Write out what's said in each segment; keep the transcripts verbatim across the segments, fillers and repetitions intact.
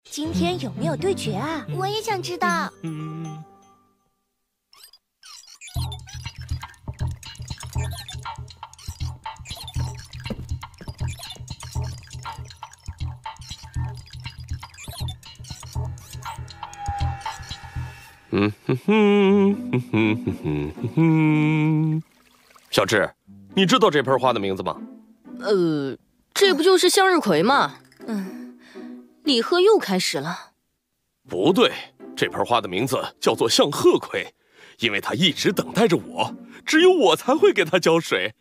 今天有没有对决啊？ 我也想知道。 嗯。嗯哼哼哼哼哼哼哼，小智，你知道这盆花的名字吗？ 呃，这不就是向日葵吗？嗯，李贺又开始了。 不对，这盆花的名字叫做向鹤葵，因为它一直等待着我，只有我才会给它浇水。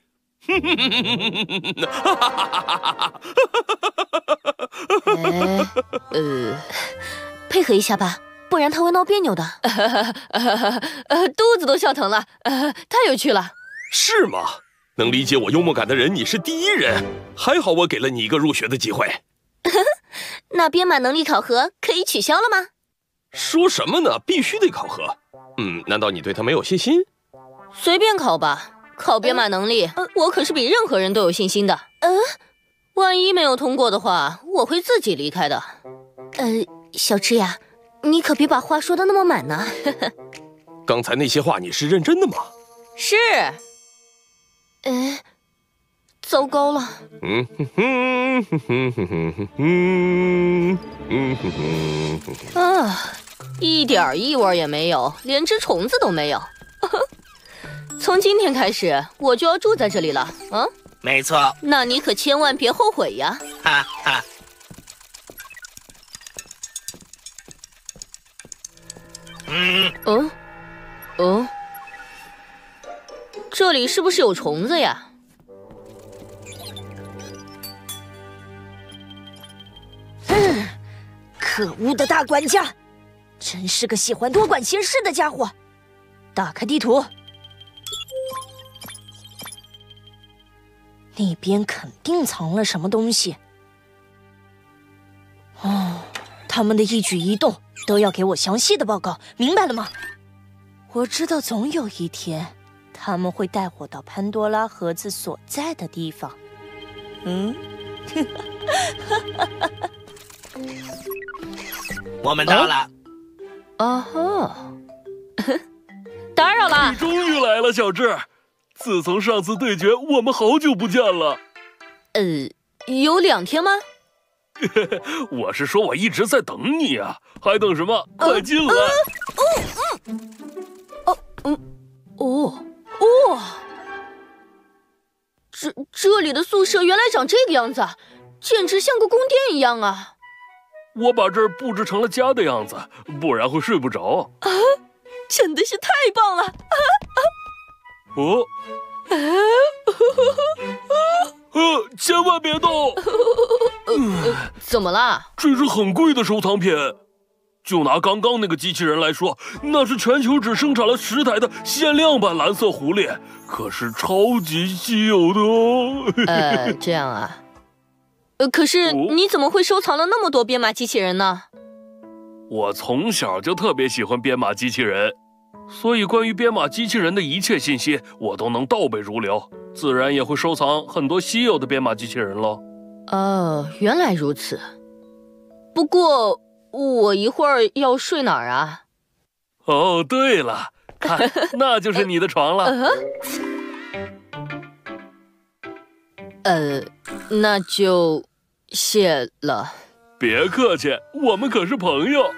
呃，呃，配合一下吧。不然他会闹别扭的。呃，肚子都笑疼了，呃，太有趣了。 是吗？能理解我幽默感的人，你是第一人。还好我给了你一个入学的机会。 那编码能力考核可以取消了吗？ 说什么呢？必须得考核。嗯，难道你对他没有信心？ 随便考吧，考编码能力，呃、我可是比任何人都有信心的。嗯、呃，万一没有通过的话，我会自己离开的。呃，小智呀。你可别把话说的那么满呢。 刚才那些话你是认真的吗？ 是。哎，糟糕了。嗯哼哼哼哼哼哼哼嗯哼哼。啊，一点异味也没有，连只虫子都没有。从今天开始，我就要住在这里了。啊， 没错。 那你可千万别后悔呀。 哈哈。 嗯，哦，哦，这里是不是有虫子呀？ 嗯，可恶的大管家，真是个喜欢多管闲事的家伙。打开地图，那边肯定藏了什么东西。哦，他们的一举一动都要给我详细的报告，明白了吗？我知道总有一天，他们会带我到潘多拉盒子所在的地方。嗯， 我们到了。 哦吼，打扰了。 你终于来了，小智。自从上次对决，我们好久不见了。 呃，有两天吗？ 我是说，我一直在等你啊，还等什么？快进来！ 哦，嗯，哦，嗯，哦，哦，这这里的宿舍原来长这个样子，简直像个宫殿一样啊！ 我把这儿布置成了家的样子，不然会睡不着。 啊，真的是太棒了！啊啊、 哦， 啊， 呃，千万别动！ 呃，怎么啦？ 这是很贵的收藏品。就拿刚刚那个机器人来说，那是全球只生产了十台的限量版蓝色狐狸，可是超级稀有的哦。 呃，这样啊。呃，可是你怎么会收藏了那么多编码机器人呢？ 我从小就特别喜欢编码机器人，所以关于编码机器人的一切信息我都能倒背如流，自然也会收藏很多稀有的编码机器人喽。 哦，原来如此。不过我一会儿要睡哪儿啊？ 哦，对了，看，那就是你的床了。 呃，那就谢了。 别客气，我们可是朋友。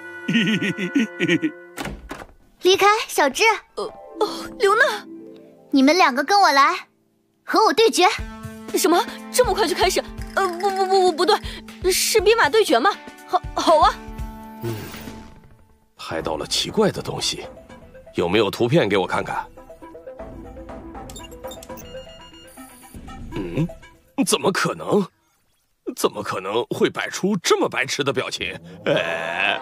离开，小智。 呃哦，刘娜， 你们两个跟我来，和我对决。 什么？这么快就开始？呃，不不不不不对，是编码对决吗？好，好啊。 嗯，拍到了奇怪的东西，有没有图片给我看看？嗯，怎么可能？怎么可能会摆出这么白痴的表情？哎，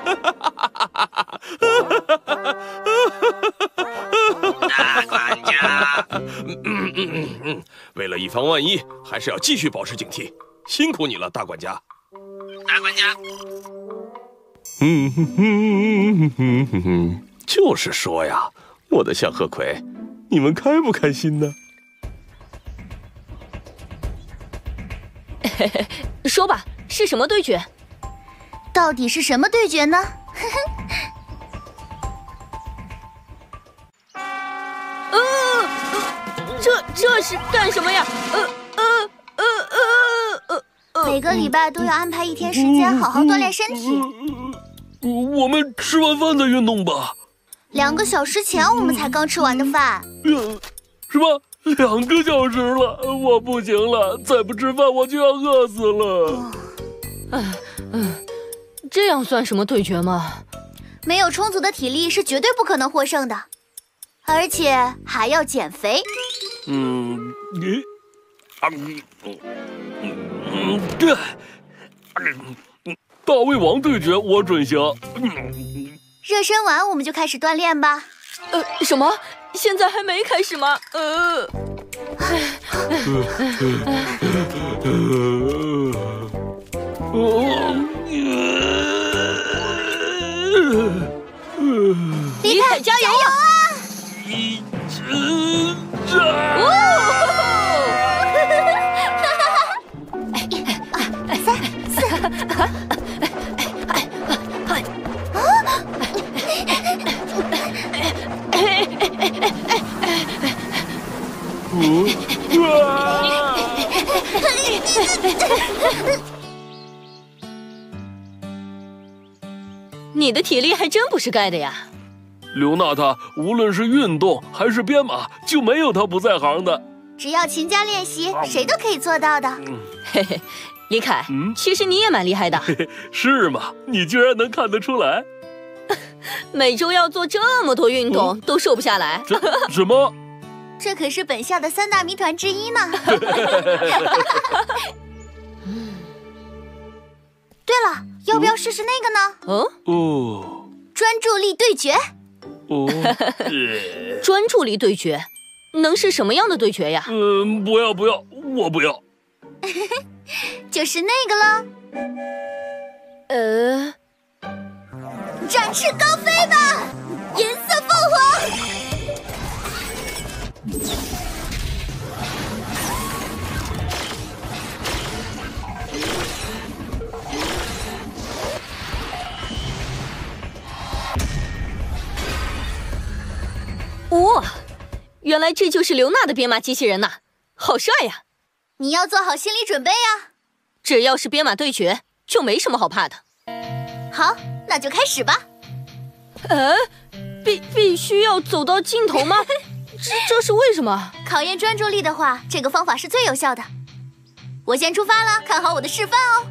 大管家， 嗯嗯嗯嗯，为了以防万一，还是要继续保持警惕。辛苦你了，大管家。 大管家。 嗯哼哼哼哼哼，就是说呀，我的向鹤葵，你们开不开心呢？ 说吧，是什么对决？ 到底是什么对决呢？ 呃，这这是干什么呀？呃呃呃呃呃每个礼拜都要安排一天时间好好锻炼身体。 我们吃完饭再运动吧。 两个小时前我们才刚吃完的饭。 呃，什么？两个小时了，我不行了，再不吃饭我就要饿死了。 嗯嗯，这样算什么对决吗？ 没有充足的体力是绝对不可能获胜的，而且还要减肥。 嗯，你啊，嗯，对，大胃王对决我准行。 热身完我们就开始锻炼吧。 呃，什么？现在还没开始吗？呃。 李凯，加油啊！ 一直战。 三四。 你的体力还真不是盖的呀！ 刘娜塔，无论是运动还是编码，就没有她不在行的。 只要勤加练习，谁都可以做到的。 嘿嘿，李凯， 嗯， 其实你也蛮厉害的。 嘿嘿，是吗？你居然能看得出来？ 每周要做这么多运动，哦、都瘦不下来。 这什么？ 这可是本校的三大谜团之一呢。对了，要不要试试那个呢？ 哦哦， 专注力对决。 哦， 专注力对决，能是什么样的对决呀？ 嗯，不要不要，我不要。 就是那个了。 呃， 展翅高飞吧，银色凤凰！ 哇，原来这就是刘娜的编码机器人呐，好帅呀！ 你要做好心理准备啊！ 只要是编码对决，就没什么好怕的。 好，那就开始吧。 呃，必必须要走到尽头吗？这这是为什么？ 考验专注力的话，这个方法是最有效的。我先出发了，看好我的示范哦。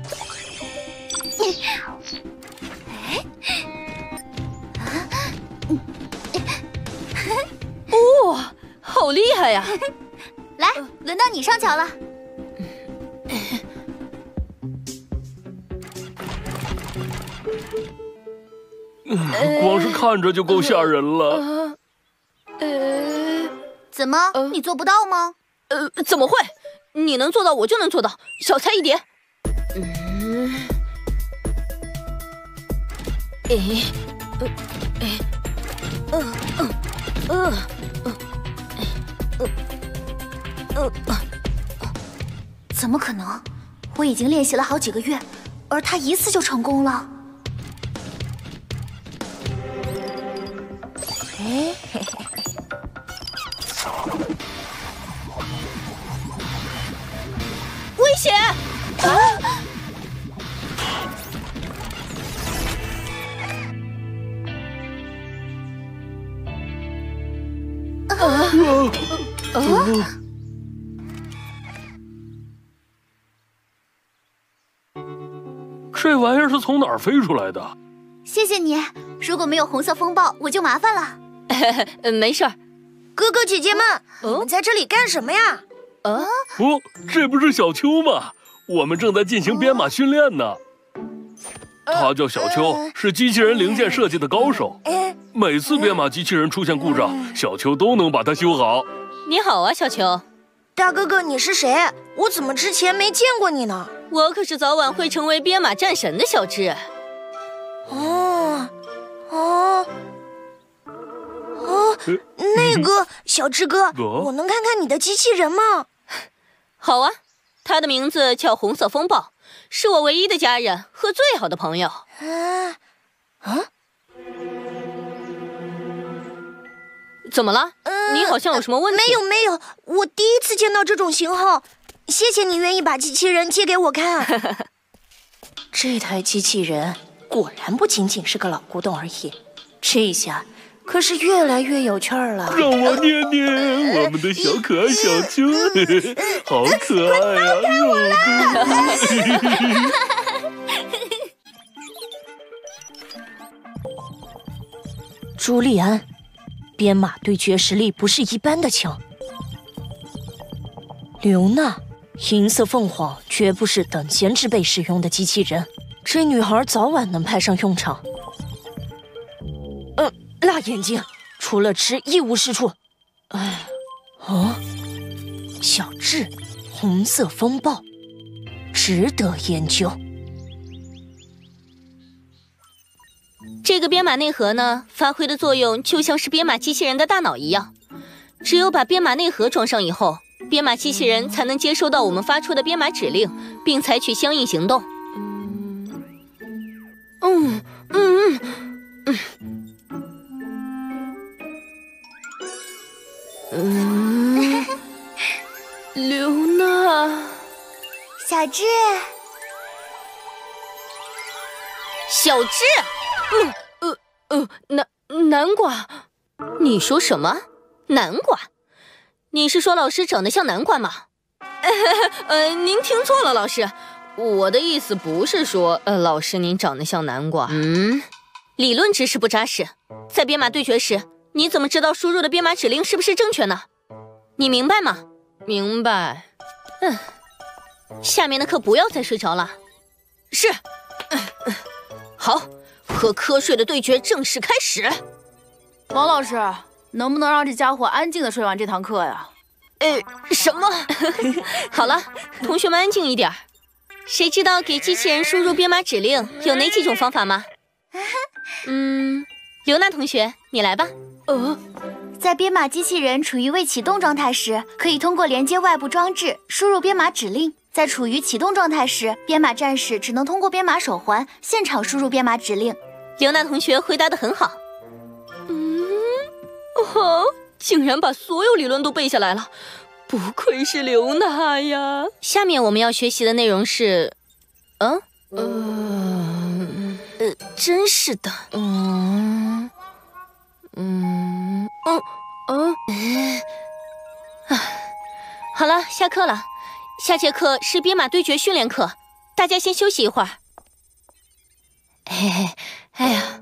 哇，好厉害呀！ 来，轮到你上桥了。 光是看着就够吓人了。 呃，怎么？你做不到吗？ 呃，怎么会？你能做到，我就能做到。少猜一点。嗯。诶，呃，诶，呃，呃，呃，呃，呃，呃， 怎么可能？我已经练习了好几个月，而他一次就成功了。哎，嘿嘿。 危险！啊！啊！啊！ 这玩意儿是从哪儿飞出来的？ 谢谢你，如果没有红色风暴，我就麻烦了。 呃，没事儿。 哥哥姐姐们，你们在这里干什么呀？ 啊？ 哦，这不是小秋吗？我们正在进行编码训练呢。他叫小秋，是机器人零件设计的高手。每次编码机器人出现故障，小秋都能把它修好。 你好啊，小秋。 大哥哥，你是谁？我怎么之前没见过你呢？ 我可是早晚会成为编码战神的小智。 哦，哦，哦，那个小智哥，我能看看你的机器人吗？ 好啊，它的名字叫红色风暴， 是我唯一的家人和最好的朋友。 啊啊！ 怎么了？ 呃、 你好像有什么问题？ 没有没有，我第一次见到这种型号。谢谢你愿意把机器人借给我看。这台机器人果然不仅仅是个老古董而已，这下可是越来越有趣儿了。 让我捏捏我们的小可爱小猪，好可爱呀、啊，肉嘟嘟。 朱利安，编码对决实力不是一般的强。刘娜，银色凤凰绝不是等闲之辈使用的机器人，这女孩早晚能派上用场。嗯，辣眼睛，除了吃一无是处。哎，啊，小智，红色风暴，值得研究。 这个编码内核呢，发挥的作用就像是编码机器人的大脑一样，只有把编码内核装上以后，编码机器人才能接收到我们发出的编码指令，并采取相应行动。嗯嗯嗯嗯嗯，刘娜， 小智， 小智。嗯呃呃，南南瓜，你说什么？南瓜？你是说老师长得像南瓜吗？呃，您听错了，老师，我的意思不是说，呃，老师您长得像南瓜。嗯，理论知识不扎实，在编码对决时，你怎么知道输入的编码指令是不是正确呢？你明白吗？明白。嗯，下面的课不要再睡着了。是。嗯嗯、好。和瞌睡的对决正式开始。 王老师，能不能让这家伙安静的睡完这堂课呀？ 呃，什么？好了，同学们安静一点。谁知道给机器人输入编码指令有哪几种方法吗？嗯，刘娜同学，你来吧。 呃，在编码机器人处于未启动状态时，可以通过连接外部装置输入编码指令。在处于启动状态时，编码战士只能通过编码手环现场输入编码指令。 刘娜同学回答得很好。嗯，哦，竟然把所有理论都背下来了，不愧是刘娜呀！下面我们要学习的内容是，嗯，呃，呃，真是的，嗯，嗯，嗯，嗯，啊，好了，下课了。下节课是编码对决训练课，大家先休息一会儿。嘿嘿，哎呀，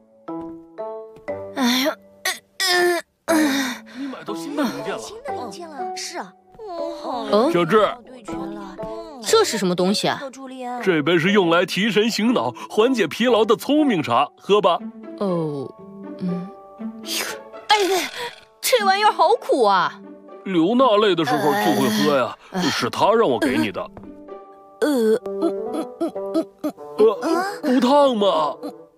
哎呀，嗯嗯， 你买到新的零件了？ 新的零件了？是啊。 哦， 小智， 这是什么东西啊？ 这杯是用来提神醒脑、缓解疲劳的聪明茶，喝吧。 哦，嗯，哎，这玩意儿好苦啊！ 刘娜累的时候就会喝呀，呃、是她让我给你的。 呃， 呃，不烫吗？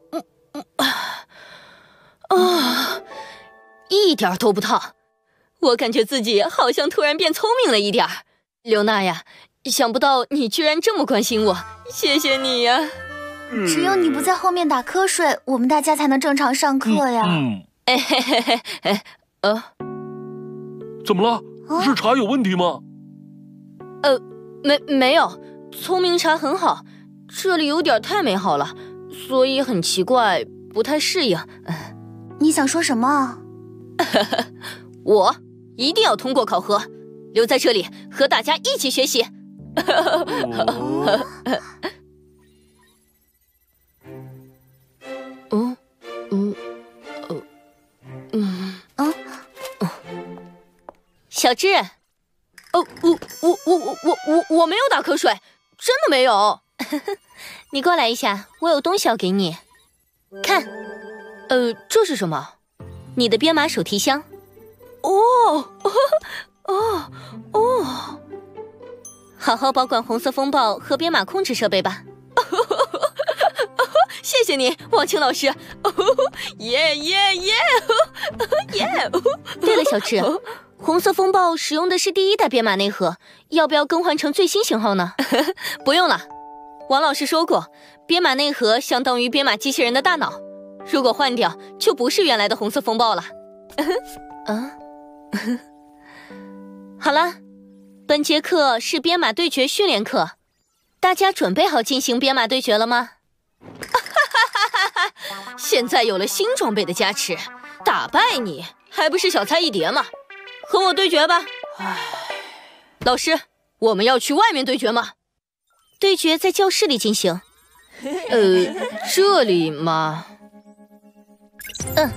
啊，一点都不烫。我感觉自己好像突然变聪明了一点儿。刘娜呀，想不到你居然这么关心我，谢谢你呀。 只有你不在后面打瞌睡，我们大家才能正常上课呀。 嗯， 哎嘿嘿嘿嘿，呃。 怎么了？是茶有问题吗？ 呃，没没有，聪明茶很好，这里有点太美好了，所以很奇怪，不太适应。 你想说什么？ 我一定要通过考核，留在这里和大家一起学习。哦嗯嗯嗯嗯嗯。小智，哦，我我我我我我我没有打瞌睡，真的没有。你过来一下，我有东西要给你。看，呃，这是什么？你的编码手提箱。哦哦哦，好好保管红色风暴和编码控制设备吧。谢谢你，王清老师。耶耶耶耶！对了，小智。红色风暴使用的是第一代编码内核，要不要更换成最新型号呢？不用了， 王老师说过，编码内核相当于编码机器人的大脑，如果换掉，就不是原来的红色风暴了。啊，好了，本节课是编码对决训练课，大家准备好进行编码对决了吗？现在有了新装备的加持，打败你还不是小菜一碟吗？和我对决吧。唉，老师，我们要去外面对决吗？对决在教室里进行。呃，这里吗？嗯。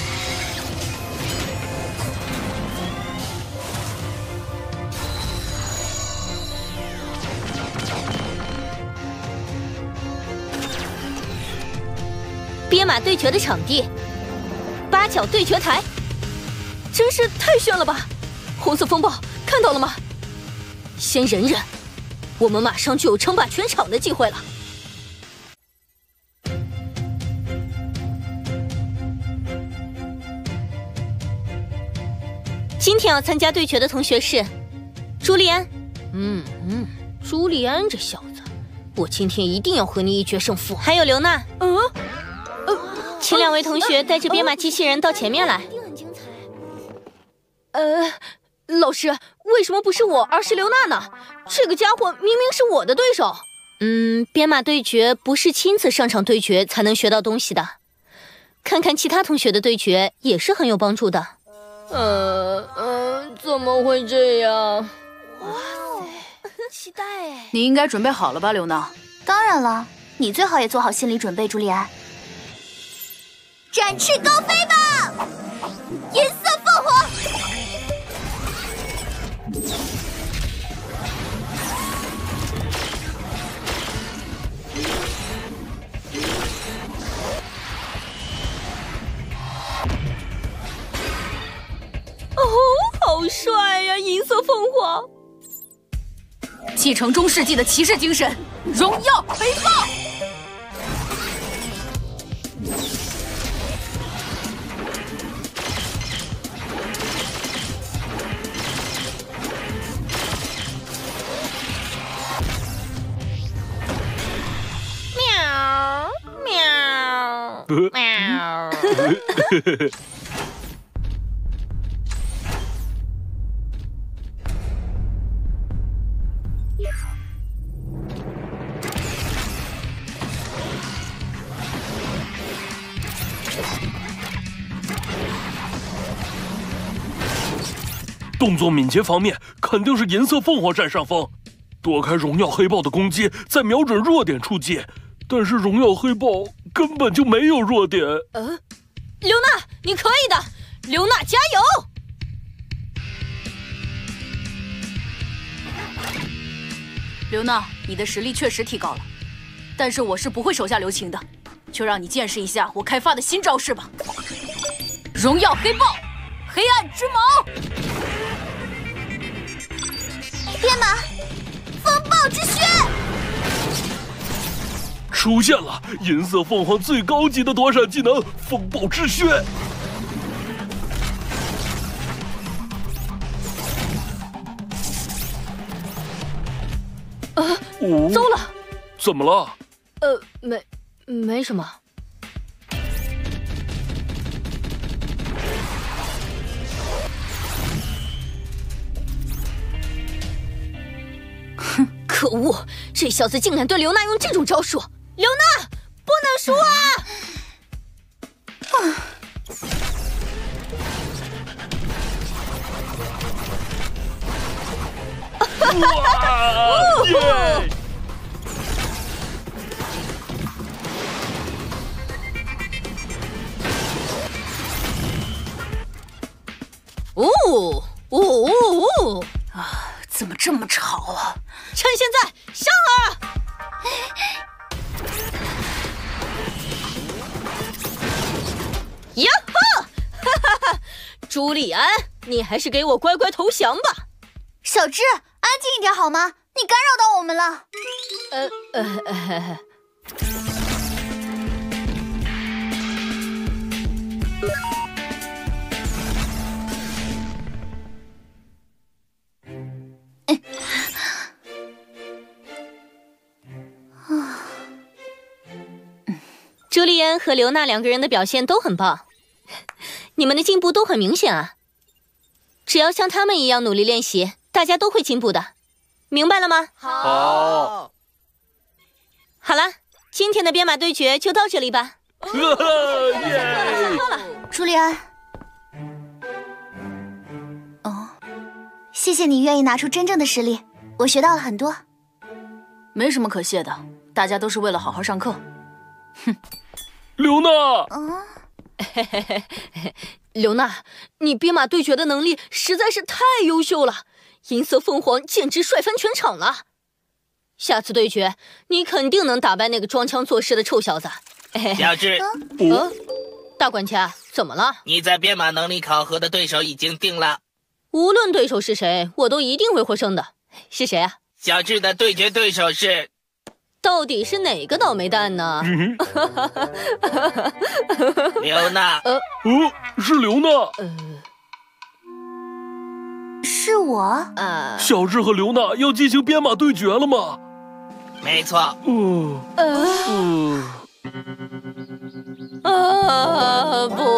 编码对决的场地，八角对决台，真是太炫了吧！红色风暴看到了吗？先忍忍，我们马上就有称霸全场的机会了。今天要参加对决的同学是朱利安。嗯嗯，朱利安这小子，我今天一定要和你一决胜负。还有刘娜。嗯。请两位同学带着编码机器人到前面来。一定很精彩。呃，老师，为什么不是我，而是刘娜呢？这个家伙明明是我的对手。嗯，编码对决不是亲自上场对决才能学到东西的，看看其他同学的对决也是很有帮助的。呃呃，怎么会这样？哇塞，期待哎！ 你应该准备好了吧，刘娜？ 当然了，你最好也做好心理准备，朱莉安。展翅高飞吧，银色凤凰！ 哦，好帅呀，银色凤凰！ 继承中世纪的骑士精神，荣耀黑豹！ 喵！ 动作敏捷方面，肯定是银色凤凰占上风。躲开荣耀黑豹的攻击，再瞄准弱点出击。但是荣耀黑豹根本就没有弱点。 呃，刘娜，你可以的，刘娜加油！ 刘娜，你的实力确实提高了，但是我是不会手下留情的，就让你见识一下我开发的新招式吧。荣耀黑豹，黑暗之矛， 编码，风暴之靴。 出现了银色凤凰最高级的躲闪技能——风暴之靴。 啊， 哦， 糟了！ 怎么了？ 呃，没，没什么。哼，可恶！这小子竟敢对刘娜用这种招数！刘娜，不能输啊！ 哇！耶！ 哦哦哦哦！ 啊，怎么这么吵啊？ 趁现在上啊！呀哈！哈哈哈！朱利安，你还是给我乖乖投降吧。 小智，安静一点好吗？你干扰到我们了。 呃呃呃。 啊朱丽安和刘娜两个人的表现都很棒，你们的进步都很明显啊！只要像他们一样努力练习，大家都会进步的，明白了吗？ 好。 好了，今天的编码对决就到这里吧。 耶！ 下课了。 朱利安，哦，谢谢你愿意拿出真正的实力，我学到了很多。 没什么可谢的，大家都是为了好好上课。哼， 刘娜。 嗯。 刘娜，你编码对决的能力实在是太优秀了，银色凤凰简直帅翻全场了。下次对决，你肯定能打败那个装腔作势的臭小子。 小智， 呃，大管家，怎么了？ 你在编码能力考核的对手已经定了， 无论对手是谁，我都一定会获胜的。是谁啊？ 小智的对决对手是…… 到底是哪个倒霉蛋呢？ 刘娜。 呃，哦，是刘娜。 呃， 是我。 呃， 小智和刘娜要进行编码对决了吗？ 没错。 嗯。 呃。 嗯。 啊，不